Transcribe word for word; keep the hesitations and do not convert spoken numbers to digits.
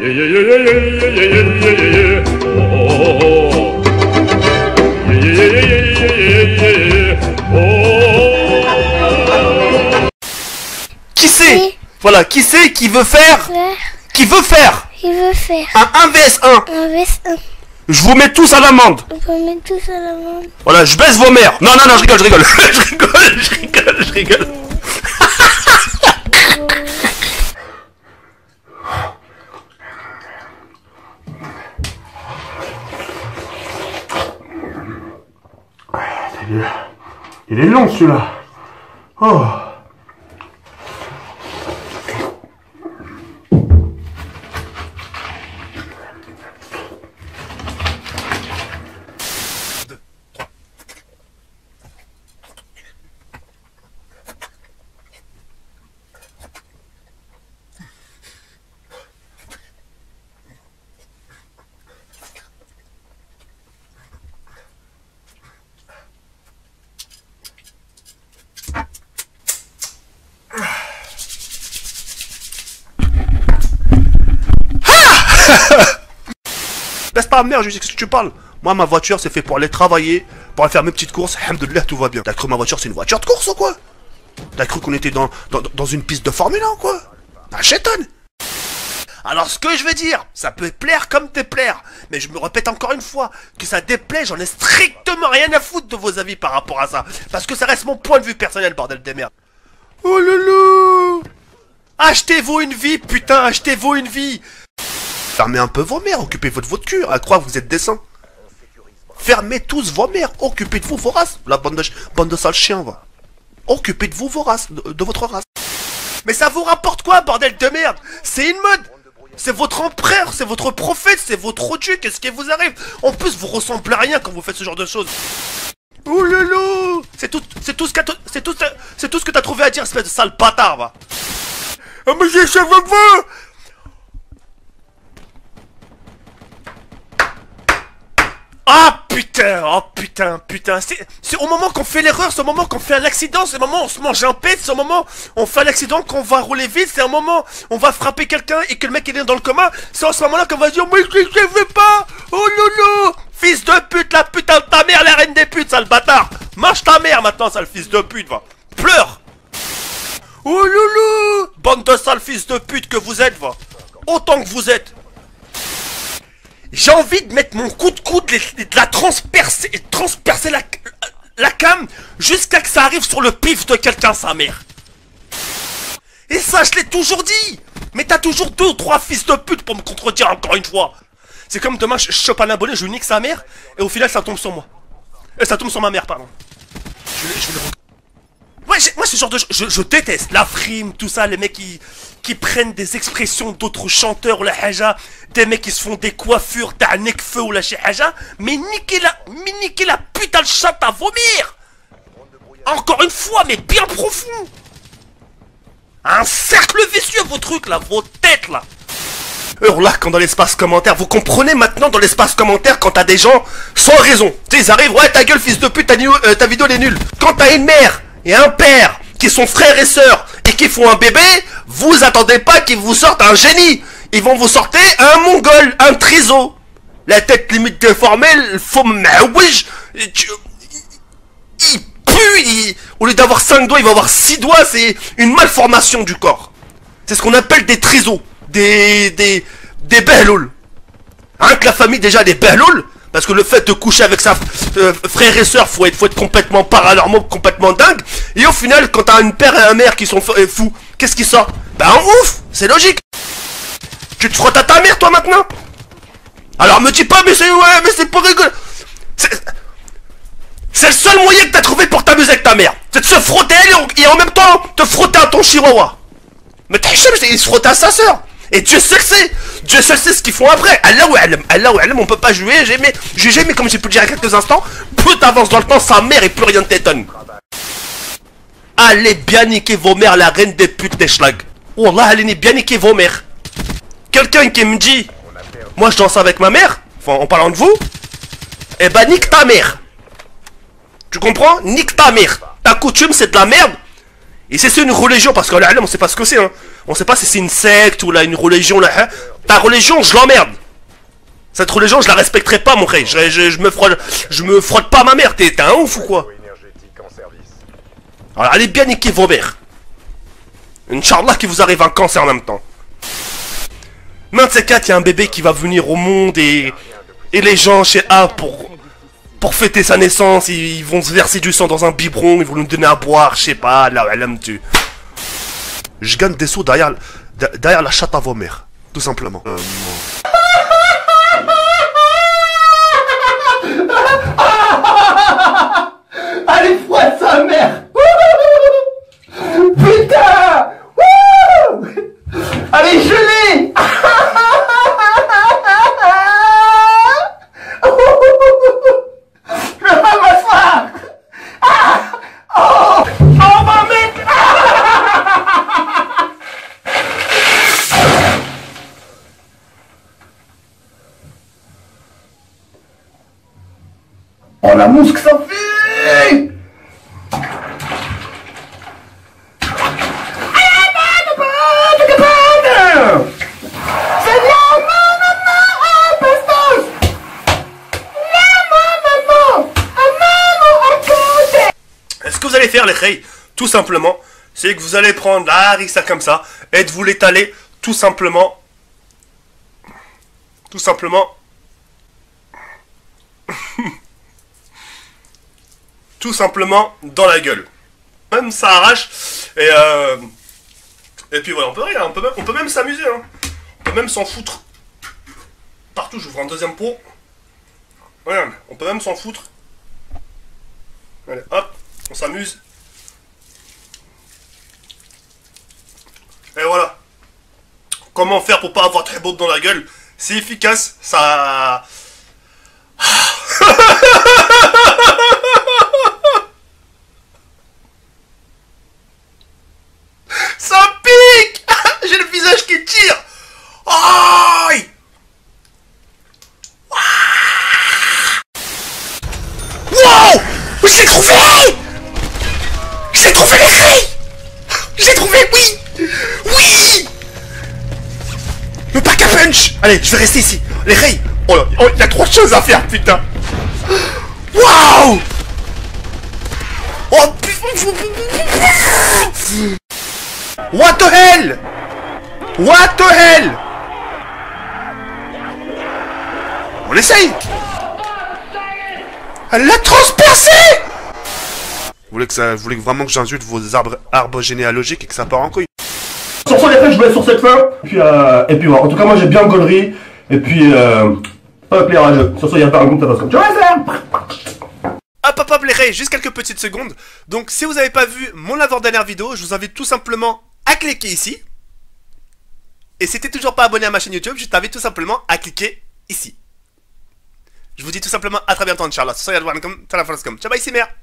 Qui c'est? Voilà, qui c'est qui veut faire? Qui veut faire? Il veut faire un un vs un. un vs un. Je vous mets tous à l'amende. On peut mettre tous à l'amende. Voilà, je baisse vos mères. Non, non, non, je rigole, je rigole. je rigole, je rigole, je rigole. Il est long celui-là. Oh. Laisse ta mère, je sais ce que tu parles. Moi, ma voiture, c'est fait pour aller travailler, pour aller faire mes petites courses. Alhamdoulilah, tout va bien. T'as cru ma voiture, c'est une voiture de course ou quoi? T'as cru qu'on était dans, dans, dans une piste de Formule un ou quoi? Un chéton. Alors, ce que je veux dire, ça peut plaire comme déplaire. Mais je me répète encore une fois, que ça déplaît, j'en ai strictement rien à foutre de vos avis par rapport à ça. Parce que ça reste mon point de vue personnel, bordel de merde. Oh loulou! Achetez-vous une vie, putain, achetez-vous une vie! Fermez un peu vos mères, occupez-vous de votre cul, à croire que vous êtes décent. Fermez tous vos mères, occupez de vous vos races. La bande de, bande de sales chiens, va. Occupez de vous vos races, de, de votre race. Mais ça vous rapporte quoi, bordel de merde? C'est une mode. C'est votre empereur, c'est votre prophète, c'est votre dieu, qu'est-ce qui vous arrive? En plus, vous ressemblez à rien quand vous faites ce genre de choses. Ouh loulou! C'est tout, c'est tout ce qu'a, c'est tout, c'est tout ce que t'as trouvé à dire, espèce de sale bâtard, va. Ah mais j'ai les cheveux bleus! Ah putain, oh putain, putain, c'est au moment qu'on fait l'erreur, c'est au moment qu'on fait un accident, c'est au moment où on se mange un pet, c'est au moment où on fait un accident, qu'on va rouler vite, c'est un moment où on va frapper quelqu'un et que le mec il est dans le coma, c'est en ce moment-là qu'on va dire mais je ne veux pas, oh loulou, fils de pute, la putain de ta mère, la reine des putes, sale bâtard, mange ta mère maintenant, sale fils de pute, va, pleure. Oh loulou, bande de sales fils de pute que vous êtes, va, autant que vous êtes. J'ai envie de mettre mon coup de coude, de la transpercer, transpercer la, la cam jusqu'à que ça arrive sur le pif de quelqu'un, sa mère. Et ça, je l'ai toujours dit. Mais t'as toujours deux ou trois fils de pute pour me contredire encore une fois. C'est comme demain, je chope un abonné, je nique sa mère, et au final, ça tombe sur moi. Et ça tombe sur ma mère, pardon. Je vais, je vais le... Ouais, moi, ce genre de... Je, je déteste la frime, tout ça, les mecs qui... qui prennent des expressions d'autres chanteurs ou la haja, des mecs qui se font des coiffures d'un nekfeu ou la haja, mais niquez la, mais niquez la putain de chatte à vomir. Encore une fois, mais bien profond. Un cercle vicieux, vos trucs là, vos têtes là. Alors là, quand dans l'espace commentaire, vous comprenez maintenant dans l'espace commentaire quand t'as des gens sans raison. Tu sais, ils arrivent, ouais ta gueule fils de pute, ta, euh, ta vidéo elle est nulle. Quand t'as une mère et un père qui sont frères et sœurs et qui font un bébé, vous attendez pas qu'ils vous sortent un génie. Ils vont vous sortir un mongol, un triso. La tête limite déformée, le faux maouige. Il pue, il... au lieu d'avoir cinq doigts, il va avoir six doigts, c'est une malformation du corps. C'est ce qu'on appelle des trisos, des... des... des behloul. Hein, que la famille déjà des behloul, parce que le fait de coucher avec sa euh, frère et sœur, faut être, faut être complètement paranormal, complètement dingue. Et au final, quand t'as un père et un mère qui sont fous, qu'est-ce qui sort? Ben ouf, c'est logique. Tu te frottes à ta mère toi maintenant? Alors me dis pas mais c'est ouais mais c'est pas rigolo. C'est le seul moyen que t'as trouvé pour t'amuser avec ta mère. C'est de se frotter à elle et en même temps te frotter à ton chihuahua. Mais t'as il se frotte à sa sœur. Et Dieu seul sait, Dieu seul sait ce qu'ils font après. Allah ou Allah, Allah ou Allah, on peut pas jouer, j'ai mais, j'ai mais comme j'ai pu le dire il y a quelques instants, plus t'avances dans le temps, sa mère et plus rien ne t'étonne. Allez bien niquer vos mères, la reine des putes des schlags. Wallah, allez bien niquer vos mères. Quelqu'un qui me dit, moi je danse avec ma mère, enfin en parlant de vous, eh ben nique ta mère. Tu comprends? Nique ta mère. Ta coutume c'est de la merde. Et c'est une religion, parce que là on sait pas ce que c'est, hein. On sait pas si c'est une secte ou là, une religion là. Hein. Ta religion, je l'emmerde. Cette religion, je la respecterai pas, mon frère. Je, je, je me frotte, je me frotte pas à ma mère. T'es un ouf ou quoi? Alors, allez bien niquer vos mères. Inch'Allah qu'il vous arrive un cancer en même temps. Main de ces quatre, il y a un bébé qui va venir au monde et... Et les gens chez A, pour... Pour fêter sa naissance, ils, ils vont se verser du sang dans un biberon, ils vont nous donner à boire, je sais pas, là, elle aime tu. Je gagne des sous derrière, derrière la chatte à vos mères, tout simplement. Euh, Allez, froide sa mère. Putain. Allez, gelé. Je vais pas m'asseoir. Oh, on va mettre. Oh, la mousse que ça fait. Ce que vous allez faire les reilles, tout simplement, c'est que vous allez prendre la harissa comme ça, et de vous l'étaler tout simplement, tout simplement, tout simplement dans la gueule. Même ça arrache, et euh, et puis voilà, on peut rien, on peut même, on peut même s'amuser, hein. On peut même s'en foutre. Partout, j'ouvre un deuxième pot. Regarde, on peut même s'en foutre. Allez, hop. On s'amuse. Et voilà. Comment faire pour pas avoir très beau dans la gueule? C'est efficace, ça... Ça pique. J'ai le visage qui tire. Aïe. Wow. J'ai trouvé. J'ai trouvé les rails. J'ai trouvé, oui. Oui. Le pack à punch. Allez, je vais rester ici. Les rails. Oh là, oh, il y a trop de choses à faire, putain. Waouh. Oh putain. What the hell. What the hell. On essaye. Elle l'a transpercé. Vous voulez que ça, vous voulez vraiment que j'insulte vos arbres, arbres généalogiques et que ça part en couille? Sur ce, les frères, je vous laisse sur cette fin. Et puis, euh, et puis voilà. En tout cas, moi, j'ai bien gaulerie. Et puis, euh, pas éclairage. Sur ce, il y a pas un groupe, ça passe comme. Tu vois ça? Hop hop hop les rays, juste quelques petites secondes. Donc si vous n'avez pas vu mon avant-dernière vidéo, je vous invite tout simplement à cliquer ici. Et si t'es toujours pas abonné à ma chaîne YouTube, je t'invite tout simplement à cliquer ici. Je vous dis tout simplement à très bientôt, Inch'Allah. Ciao bye, c'est mère.